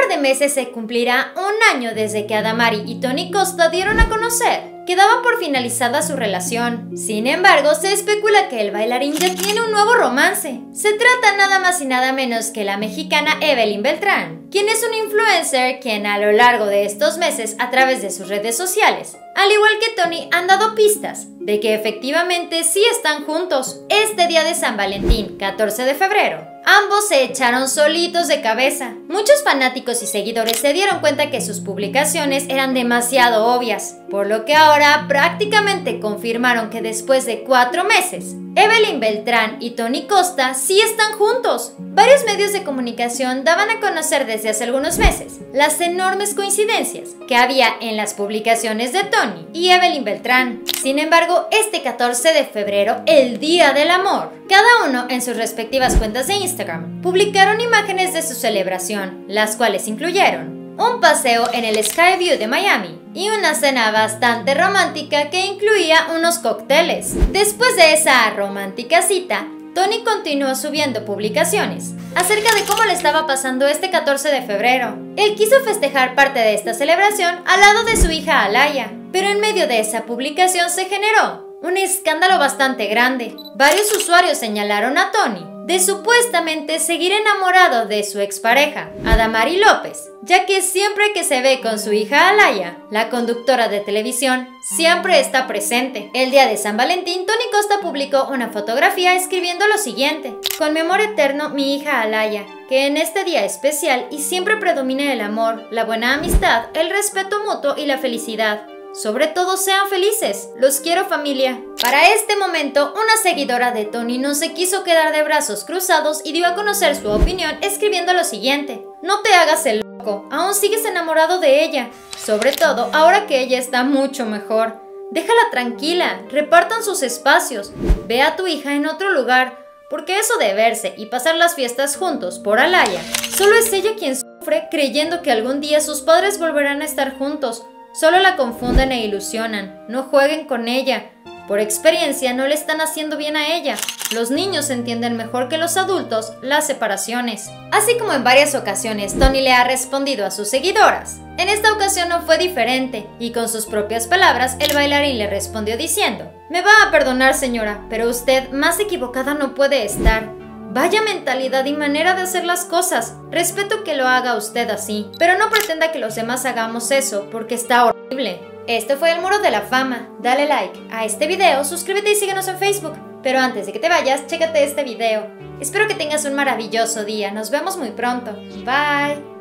par de meses se cumplirá un año desde que Adamari y Tony Costa dieron a conocer que daba por finalizada su relación. Sin embargo, se especula que el bailarín ya tiene un nuevo romance. Se trata nada más y nada menos que la mexicana Evelyn Beltrán, quien es un influencer quien a lo largo de estos meses a través de sus redes sociales, al igual que Tony, han dado pistas de que efectivamente sí están juntos. Este día de San Valentín, 14 de febrero, ambos se echaron solitos de cabeza. Muchos fanáticos y seguidores se dieron cuenta que sus publicaciones eran demasiado obvias, por lo que ahora prácticamente confirmaron que después de 4 meses, Evelyn Beltrán y Tony Costa sí están juntos. Varios medios de comunicación daban a conocer desde hace algunos meses las enormes coincidencias que había en las publicaciones de Tony y Evelyn Beltrán. Sin embargo, este 14 de febrero, el Día del Amor, cada uno en sus respectivas cuentas de Instagram publicaron imágenes de su celebración, las cuales incluyeron un paseo en el Skyview de Miami y una cena bastante romántica que incluía unos cócteles. Después de esa romántica cita, Tony continuó subiendo publicaciones acerca de cómo le estaba pasando este 14 de febrero. Él quiso festejar parte de esta celebración al lado de su hija Alaya, pero en medio de esa publicación se generó un escándalo bastante grande. Varios usuarios señalaron a Tony de supuestamente seguir enamorado de su expareja, Adamari López, ya que siempre que se ve con su hija Alaya, la conductora de televisión, siempre está presente. El día de San Valentín, Tony Costa publicó una fotografía escribiendo lo siguiente: con mi amor eterno, mi hija Alaya, que en este día especial y siempre predomine el amor, la buena amistad, el respeto mutuo y la felicidad. Sobre todo, sean felices. Los quiero, familia. Para este momento, una seguidora de Tony no se quiso quedar de brazos cruzados y dio a conocer su opinión escribiendo lo siguiente: no te hagas el loco, aún sigues enamorado de ella. Sobre todo, ahora que ella está mucho mejor. Déjala tranquila, repartan sus espacios. Ve a tu hija en otro lugar, porque eso de verse y pasar las fiestas juntos por Alaya, solo es ella quien sufre creyendo que algún día sus padres volverán a estar juntos. Solo la confunden e ilusionan. No jueguen con ella. Por experiencia, no le están haciendo bien a ella. Los niños entienden mejor que los adultos las separaciones. Así como en varias ocasiones, Tony le ha respondido a sus seguidoras. En esta ocasión no fue diferente, y con sus propias palabras, el bailarín le respondió diciendo: me va a perdonar, señora, pero usted más equivocada no puede estar. Vaya mentalidad y manera de hacer las cosas. Respeto que lo haga usted así, pero no pretenda que los demás hagamos eso, porque está horrible. Este fue el Muro de la Fama. Dale like a este video, suscríbete y síguenos en Facebook. Pero antes de que te vayas, chécate este video. Espero que tengas un maravilloso día. Nos vemos muy pronto. Bye.